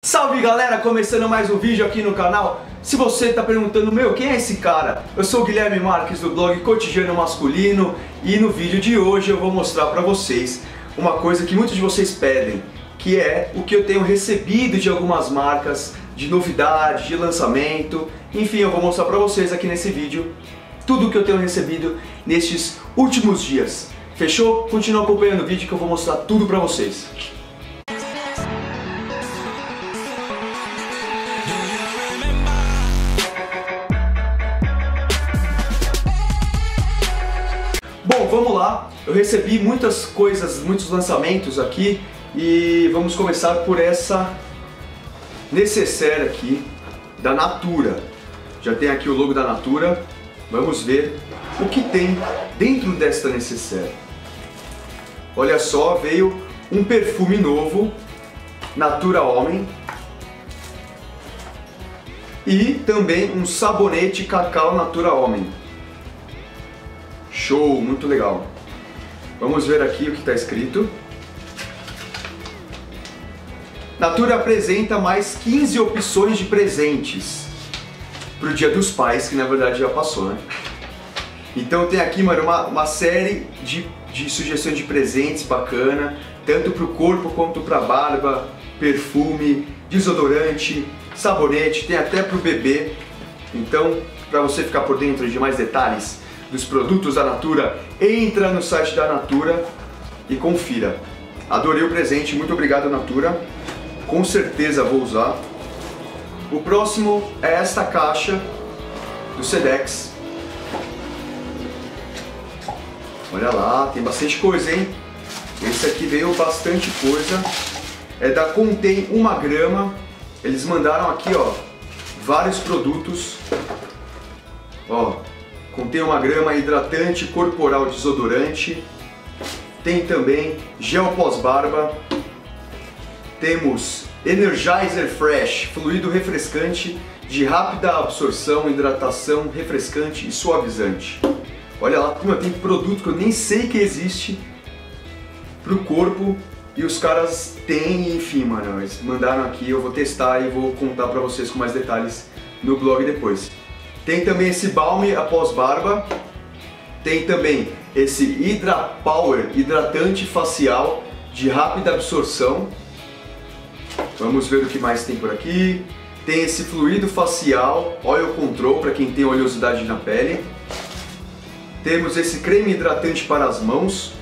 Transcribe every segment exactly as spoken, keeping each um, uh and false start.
Salve galera, começando mais um vídeo aqui no canal. Se você está perguntando, meu, quem é esse cara? Eu sou o Guilherme Marques do blog Cotidiano Masculino e no vídeo de hoje eu vou mostrar para vocês uma coisa que muitos de vocês pedem, que é o que eu tenho recebido de algumas marcas, de novidade, de lançamento. Enfim, eu vou mostrar para vocês aqui nesse vídeo tudo o que eu tenho recebido nestes últimos dias. Fechou? Continua acompanhando o vídeo que eu vou mostrar tudo para vocês. Bom, vamos lá. Eu recebi muitas coisas, muitos lançamentos aqui e vamos começar por essa necessaire aqui da Natura. Já tem aqui o logo da Natura. Vamos ver o que tem dentro desta necessaire. Olha só, veio um perfume novo, Natura Homem, e também um sabonete Cacau Natura Homem. Show, muito legal. Vamos ver aqui o que está escrito. Natura apresenta mais quinze opções de presentes para o Dia dos Pais, que na verdade já passou, né? Então tem aqui, mano, uma, uma série de, de sugestões de presentes bacana, tanto para o corpo quanto para a barba, perfume, desodorante, sabonete, tem até para o bebê. Então, para você ficar por dentro de mais detalhes dos produtos da Natura, entra no site da Natura e confira. Adorei o presente, muito obrigado Natura, com certeza vou usar. O próximo é esta caixa do Sedex. Olha lá, tem bastante coisa, hein? Esse aqui veio bastante coisa. É da Contém uma grama. Eles mandaram aqui, ó, vários produtos. Ó, Contém uma grama, hidratante corporal desodorante. Tem também gel pós-barba. Temos Energizer Fresh, fluido refrescante de rápida absorção, hidratação, refrescante e suavizante. Olha lá, tem produto que eu nem sei que existe pro corpo e os caras têm, enfim, mano, eles mandaram aqui, eu vou testar e vou contar pra vocês com mais detalhes no blog depois. Tem também esse balme após barba, tem também esse Hydra Power, hidratante facial de rápida absorção. Vamos ver o que mais tem por aqui. Tem esse fluido facial, Oil Control, para quem tem oleosidade na pele. Temos esse creme hidratante para as mãos.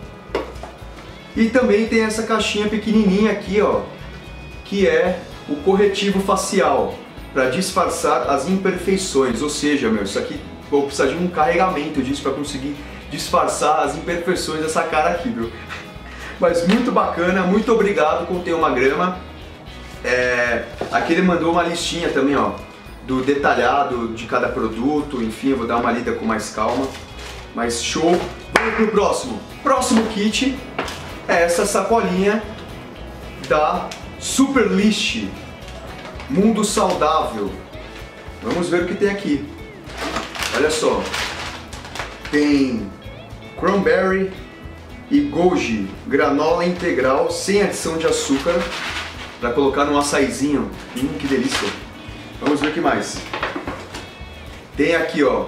E também tem essa caixinha pequenininha aqui, ó, que é o corretivo facial, para disfarçar as imperfeições. Ou seja, meu, isso aqui vou precisar de um carregamento disso para conseguir disfarçar as imperfeições dessa cara aqui, viu? Mas muito bacana, muito obrigado, Contém uma grama. É, aqui ele mandou uma listinha também, ó, do detalhado de cada produto, enfim, eu vou dar uma lida com mais calma. Mas show! Vamos pro próximo. Próximo kit é essa sacolinha da Superlist Mundo Saudável. Vamos ver o que tem aqui. Olha só. Tem cranberry e goji, granola integral sem adição de açúcar, para colocar num açaizinho. Hum, que delícia! Vamos ver o que mais. Tem aqui, ó,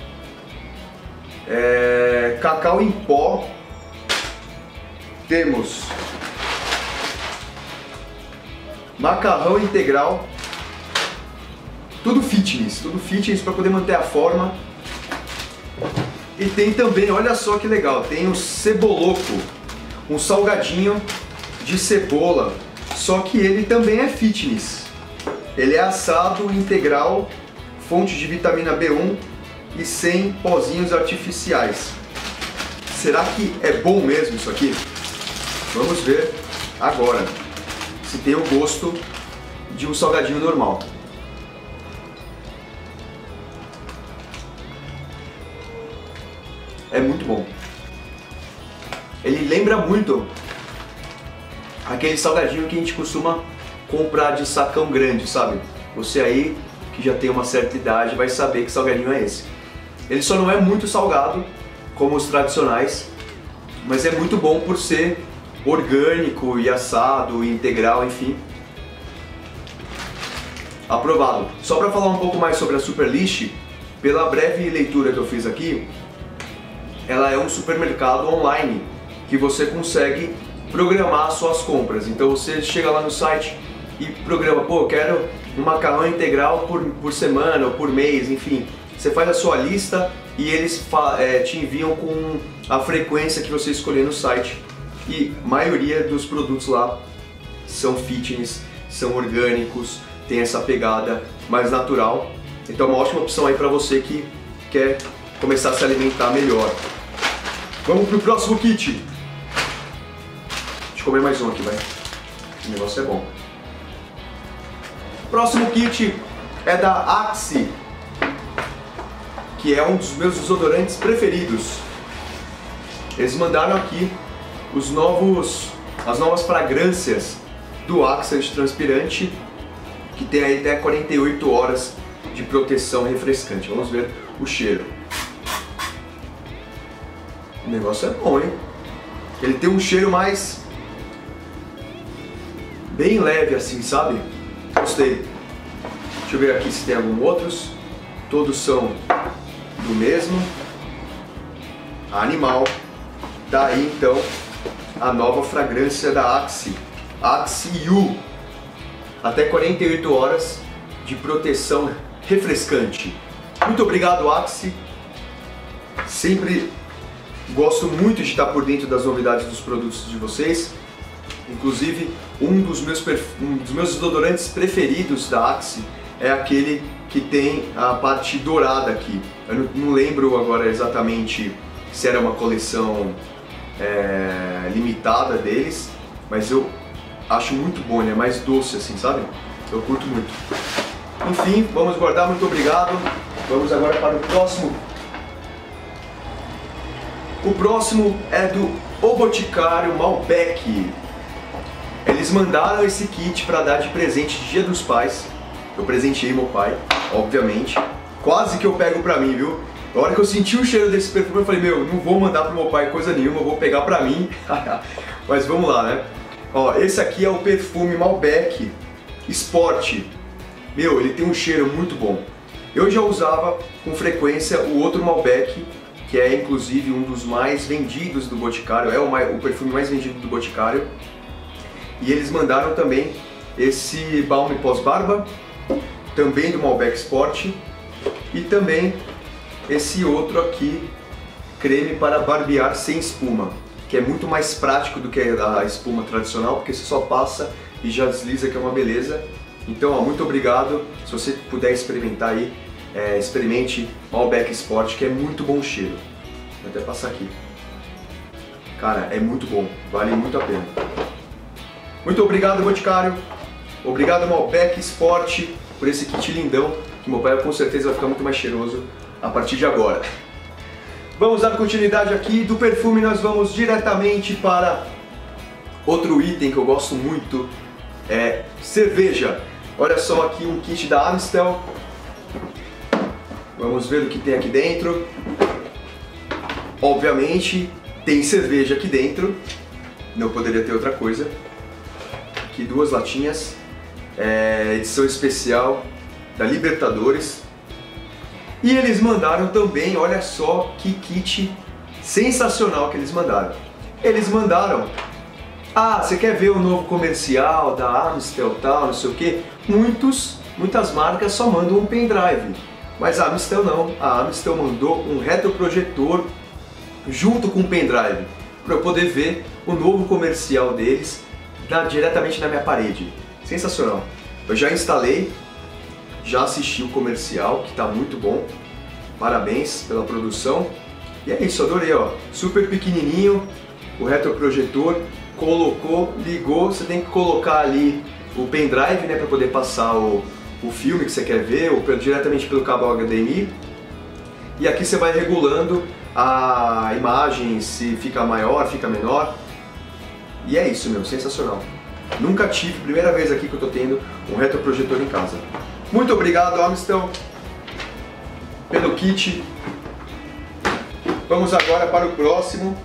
é, cacau em pó. Temos macarrão integral. Tudo fitness, tudo fitness para poder manter a forma. E tem também, olha só que legal, tem o Ceboloco, um salgadinho de cebola, só que ele também é fitness. Ele é assado integral, fonte de vitamina B um e sem pozinhos artificiais. Será que é bom mesmo isso aqui? Vamos ver agora se tem o gosto de um salgadinho normal. É muito bom. Ele lembra muito aquele salgadinho que a gente costuma comprar de sacão grande, sabe? Você aí que já tem uma certa idade vai saber que salgadinho é esse. Ele só não é muito salgado como os tradicionais, mas é muito bom por ser orgânico e assado, integral, enfim. aprovado. Só para falar um pouco mais sobre a Superlist, pela breve leitura que eu fiz aqui, ela é um supermercado online que você consegue programar suas compras. Então você chega lá no site e programa, pô, eu quero um macarrão integral por, por semana ou por mês, enfim. Você faz a sua lista e eles é, te enviam com a frequência que você escolher no site. E a maioria dos produtos lá são fitness, são orgânicos, tem essa pegada mais natural. Então é uma ótima opção aí para você que quer começar a se alimentar melhor. Vamos pro próximo kit. Deixa eu comer mais um aqui, vai. O negócio é bom. Próximo kit é da Axe, que é um dos meus desodorantes preferidos. Eles mandaram aqui os novos, as novas fragrâncias do Axe antitranspirante, que tem aí até quarenta e oito horas de proteção refrescante. Vamos ver o cheiro. O negócio é bom, hein? Ele tem um cheiro mais bem leve assim, sabe? Gostei. Deixa eu ver aqui se tem algum outros. Todos são do mesmo. Animal. Daí então a nova fragrância da Axe, Axe You, até quarenta e oito horas de proteção refrescante. Muito obrigado, Axe. Sempre gosto muito de estar por dentro das novidades dos produtos de vocês. Inclusive, um dos meus, um dos meus desodorantes preferidos da Axe é aquele que tem a parte dourada aqui. Eu não, não lembro agora exatamente se era uma coleção é, limitada deles, mas eu acho muito bom, ele é mais doce assim, sabe? Eu curto muito. Enfim, vamos guardar, muito obrigado. Vamos agora para o próximo. O próximo é do O Boticário Malbec. Eles mandaram esse kit para dar de presente de Dia dos Pais. Eu presenteei meu pai, obviamente. Quase que eu pego pra mim, viu? Na hora que eu senti o cheiro desse perfume, eu falei, meu, não vou mandar pro meu pai coisa nenhuma, eu vou pegar pra mim. Mas vamos lá, né? Ó, esse aqui é o perfume Malbec Sport. Meu, ele tem um cheiro muito bom. Eu já usava com frequência o outro Malbec, que é inclusive um dos mais vendidos do Boticário, é o, mais, o perfume mais vendido do Boticário. E eles mandaram também esse balme pós-barba, também do Malbec Sport, e também esse outro aqui, creme para barbear sem espuma, que é muito mais prático do que a espuma tradicional, porque você só passa e já desliza, que é uma beleza. Então, ó, muito obrigado. Se você puder experimentar aí, é, experimente Malbec Sport, que é muito bom o cheiro. Vou até passar aqui. Cara, é muito bom, vale muito a pena. Muito obrigado, Boticário. Obrigado, Malbec Sport, por esse kit lindão, que meu pai com certeza vai ficar muito mais cheiroso a partir de agora. Vamos dar continuidade aqui. Do perfume nós vamos diretamente para outro item que eu gosto muito, é cerveja. Olha só aqui um kit da Amstel. Vamos ver o que tem aqui dentro. Obviamente tem cerveja aqui dentro, não poderia ter outra coisa. Aqui duas latinhas, é, edição especial da Libertadores. E eles mandaram também, olha só que kit sensacional que eles mandaram. Eles mandaram, ah, você quer ver o novo comercial da Amstel, tal, não sei o que? Muitos, muitas marcas só mandam um pendrive, mas a Amstel não. A Amstel mandou um retroprojetor junto com o pendrive, para eu poder ver o novo comercial deles na, diretamente na minha parede. Sensacional. Eu já instalei, já assisti o comercial, que está muito bom. Parabéns pela produção. E é isso, adorei, ó. Super pequenininho, o retroprojetor, colocou, ligou, você tem que colocar ali o pendrive, né, para poder passar o, o filme que você quer ver, ou diretamente pelo cabo H D M I. E aqui você vai regulando a imagem, se fica maior, fica menor. E é isso, meu, sensacional. Nunca tive, primeira vez aqui que eu tô tendo um retroprojetor em casa. Muito obrigado, Amstel, pelo kit. Vamos agora para o próximo.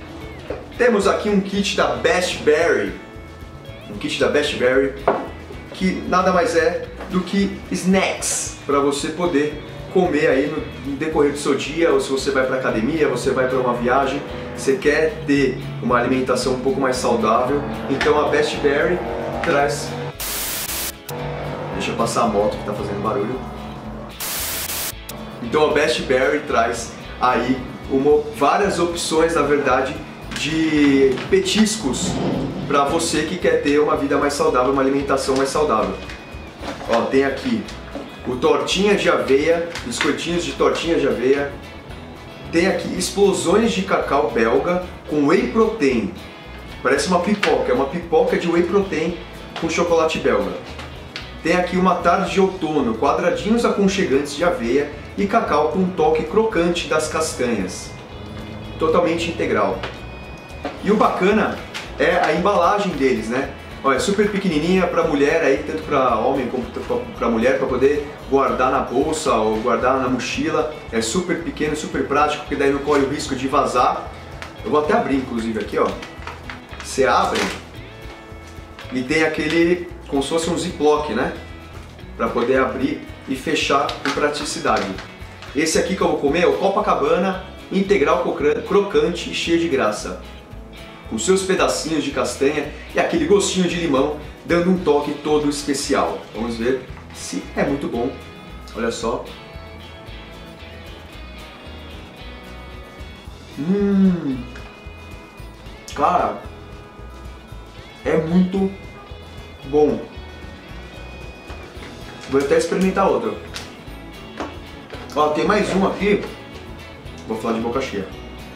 Temos aqui um kit da Best Berry. Um kit da Best Berry, que nada mais é do que snacks para você poder comer aí no, no decorrer do seu dia, ou se você vai para academia, você vai para uma viagem, você quer ter uma alimentação um pouco mais saudável, então a Best Berry traz... Deixa eu passar a moto que está fazendo barulho. Então a Best Berry traz aí uma, várias opções, na verdade, de petiscos para você que quer ter uma vida mais saudável, uma alimentação mais saudável. Ó, tem aqui o tortinha de aveia, biscoitinhos de tortinha de aveia. Tem aqui explosões de cacau belga com whey protein. Parece uma pipoca, é uma pipoca de whey protein com chocolate belga. Tem aqui uma tarde de outono, quadradinhos aconchegantes de aveia e cacau com um toque crocante das castanhas. Totalmente integral. E o bacana é a embalagem deles, né? Olha, super pequenininha para mulher aí, tanto para homem como para mulher, para poder guardar na bolsa ou guardar na mochila. É super pequeno, super prático, porque daí não corre o risco de vazar. Eu vou até abrir, inclusive, aqui, ó. Você abre e tem aquele, como se fosse um ziplock, né? Para poder abrir e fechar com praticidade. Esse aqui que eu vou comer é o Copacabana integral crocante e cheio de graça, com seus pedacinhos de castanha e aquele gostinho de limão, dando um toque todo especial. Vamos ver se é muito bom. Olha só. Hum, cara, é muito bom. Vou até experimentar outro. Ó, tem mais um aqui. Vou falar de boca cheia.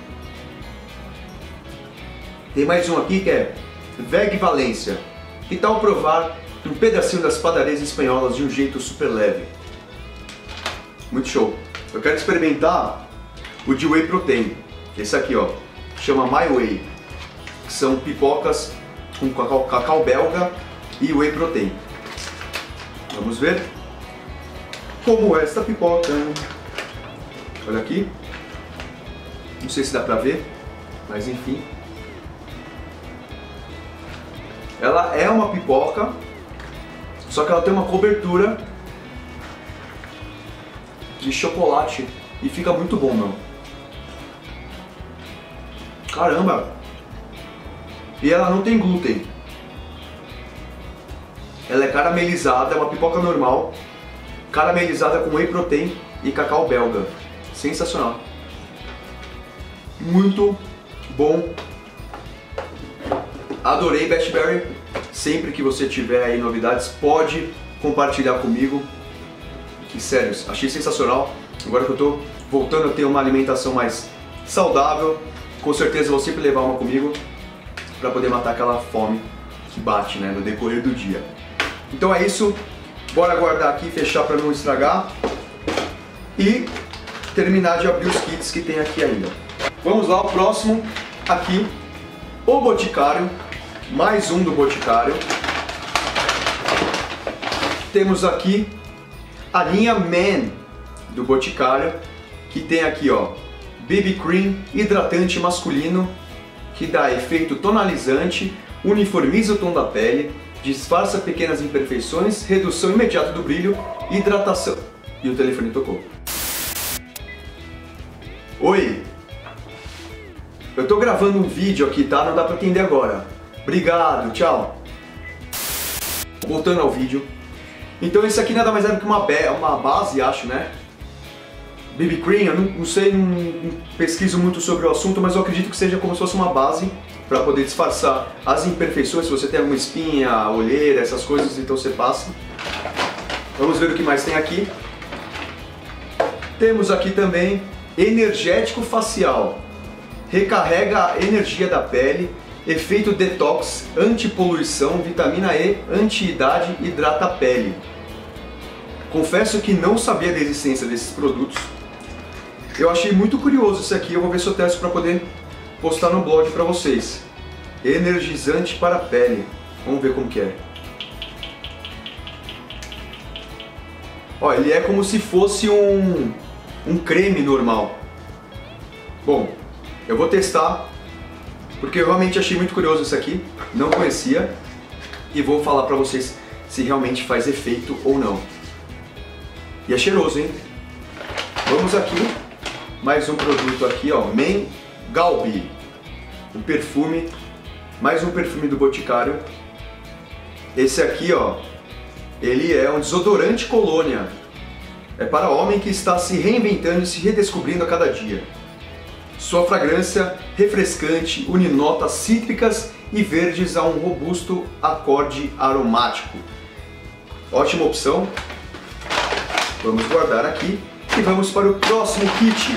Tem mais um aqui que é Veg Valência. Que tal provar um pedacinho das padarias espanholas de um jeito super leve? Muito show. Eu quero experimentar o de whey protein. Esse aqui, ó, chama My Whey. Que são pipocas com cacau, cacau belga e whey protein. Vamos ver como é esta pipoca. Olha aqui. Não sei se dá pra ver, mas enfim. Ela é uma pipoca, só que ela tem uma cobertura de chocolate e fica muito bom, meu. Caramba! E ela não tem glúten. Ela é caramelizada, é uma pipoca normal, caramelizada com whey protein e cacau belga. Sensacional. Muito bom. Adorei Best Berry. Sempre que você tiver aí novidades, pode compartilhar comigo. Que sério, achei sensacional. Agora que eu tô voltando a ter uma alimentação mais saudável, com certeza vou sempre levar uma comigo para poder matar aquela fome que bate, né, no decorrer do dia. Então é isso. Bora guardar aqui, fechar para não estragar e terminar de abrir os kits que tem aqui ainda. Vamos lá, o próximo aqui, o Boticário, mais um do Boticário. Temos aqui a linha Man do Boticário, que tem aqui, ó, B B Cream hidratante masculino, que dá efeito tonalizante, uniformiza o tom da pele, disfarça pequenas imperfeições, redução imediata do brilho e hidratação. E o telefone tocou. Oi! Eu tô gravando um vídeo aqui, tá? Não dá pra atender agora. Obrigado, tchau! Voltando ao vídeo. Então esse aqui nada mais é do que uma, uma base, acho, né? B B Cream, eu não, não sei, não, não pesquiso muito sobre o assunto, mas eu acredito que seja como se fosse uma base para poder disfarçar as imperfeições. Se você tem alguma espinha, olheira, essas coisas, então você passa. Vamos ver o que mais tem aqui. Temos aqui também energético facial. Recarrega a energia da pele, efeito detox, antipoluição, vitamina E, anti-idade, hidrata a pele. Confesso que não sabia da existência desses produtos. Eu achei muito curioso isso aqui, eu vou ver se eu testo para poder postar no blog para vocês. Energizante para a pele. Vamos ver como que é. Ó, ele é como se fosse um, um creme normal. Bom, eu vou testar, porque eu realmente achei muito curioso isso aqui, não conhecia, e vou falar para vocês se realmente faz efeito ou não. E é cheiroso, hein? Vamos aqui, mais um produto aqui, ó, Men Galbi, um perfume, mais um perfume do Boticário. Esse aqui, ó, ele é um desodorante colônia, é para homem que está se reinventando e se redescobrindo a cada dia. Sua fragrância refrescante une notas cítricas e verdes a um robusto acorde aromático. Ótima opção. Vamos guardar aqui e vamos para o próximo kit.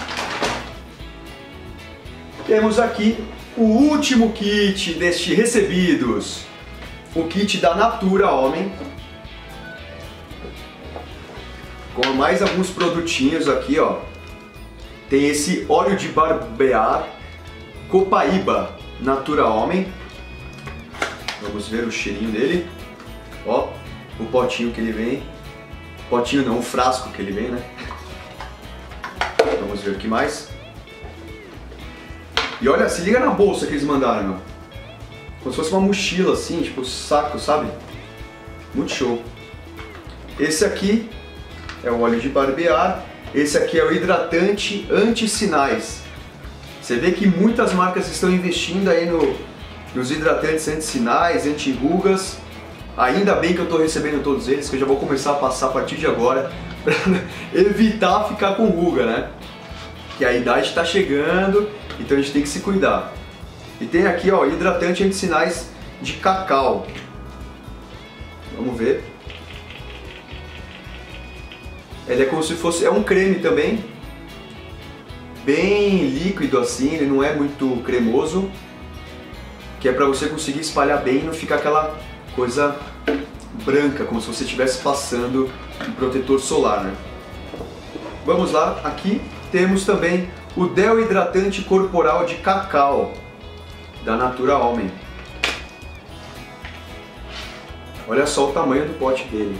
Temos aqui o último kit deste recebidos. O kit da Natura Homem. Com mais alguns produtinhos aqui, ó. Tem esse óleo de barbear Copaíba Natura Homem. Vamos ver o cheirinho dele. Ó, o potinho que ele vem. Potinho não, o frasco que ele vem, né? Vamos ver o que mais. E olha, se liga na bolsa que eles mandaram, meu. Como se fosse uma mochila assim, tipo saco, sabe? Muito show. Esse aqui é o óleo de barbear. Esse aqui é o hidratante anti-sinais. Você vê que muitas marcas estão investindo aí no, nos hidratantes anti-sinais, anti-rugas. Ainda bem que eu estou recebendo todos eles, que eu já vou começar a passar a partir de agora para evitar ficar com ruga, né? Que a idade está chegando, então a gente tem que se cuidar. E tem aqui, ó, hidratante anti-sinais de cacau. Vamos ver. Ele é como se fosse, é um creme também, bem líquido assim, ele não é muito cremoso, que é para você conseguir espalhar bem e não ficar aquela coisa branca, como se você estivesse passando um protetor solar, né? Vamos lá, aqui temos também o Dell Hidratante Corporal de Cacau, da Natura Homem. Olha só o tamanho do pote dele.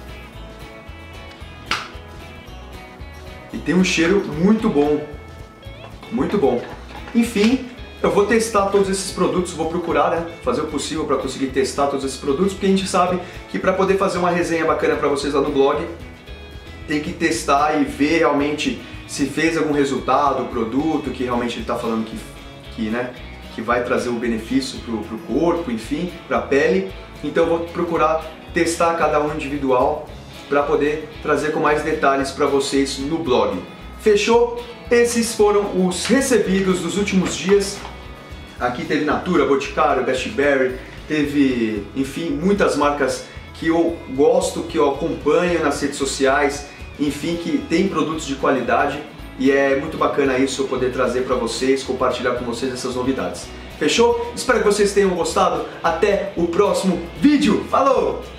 E tem um cheiro muito bom, muito bom. Enfim, eu vou testar todos esses produtos, vou procurar, né, fazer o possível para conseguir testar todos esses produtos, porque a gente sabe que para poder fazer uma resenha bacana para vocês lá no blog, tem que testar e ver realmente se fez algum resultado, o produto que realmente ele está falando que, que, né, que vai trazer um benefício para o corpo, enfim, para a pele. Então eu vou procurar testar cada um individual para poder trazer com mais detalhes para vocês no blog. Fechou? Esses foram os recebidos dos últimos dias. Aqui teve Natura, Boticário, Best Berry, teve, enfim, muitas marcas que eu gosto, que eu acompanho nas redes sociais, enfim, que tem produtos de qualidade e é muito bacana isso eu poder trazer para vocês, compartilhar com vocês essas novidades. Fechou? Espero que vocês tenham gostado. Até o próximo vídeo. Falou!